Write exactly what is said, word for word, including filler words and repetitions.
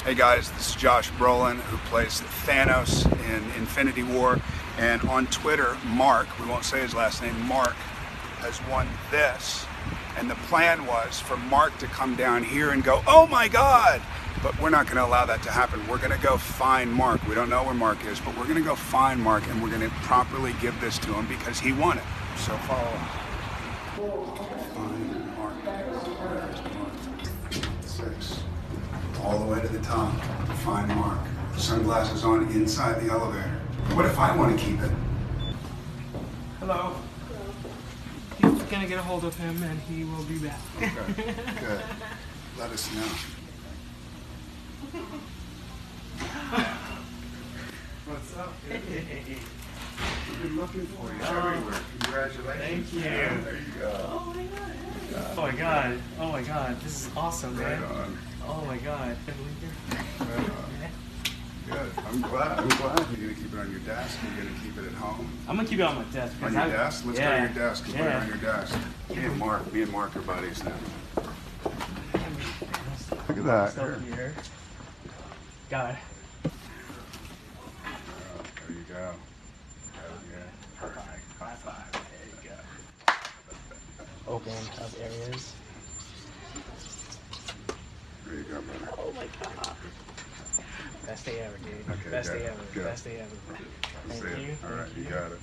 Hey guys, this is Josh Brolin, who plays Thanos in Infinity War. And on Twitter, Mark, we won't say his last name, Mark, has won this. And the plan was for Mark to come down here and go, oh my God! But we're not going to allow that to happen. We're going to go find Mark. We don't know where Mark is, but we're going to go find Mark and we're going to properly give this to him because he won it. So follow us. Find Mark. There's Mark. Six. All the way to the top. Find Mark. Sunglasses on inside the elevator. What if I want to keep it? Hello. He's gonna get a hold of him and he will be back. Okay, good. Let us know. What's up? Hey. We've been looking for you everywhere. Congratulations. Thank you. There you go. Oh my god. Oh my god. Oh my god. This is awesome, man. Right on. Oh my god. Right on. Good. I'm glad. I'm glad. You're gonna keep it on your desk. You're gonna keep it at home. I'm gonna keep it on my desk. On your I, desk? Let's yeah. go to your desk and yeah. put it on your desk. Me and Mark. Me and Mark are buddies now. Look at that. Still here. God. Oh, there you go. Oh, yeah. Perfect. High five. There you go. Open up areas. There you go, brother. Oh my god. Best day ever, dude. Okay, Best good. day ever. Good. Best day ever. Let's Thank see you. it. All right, Thank you you. got it.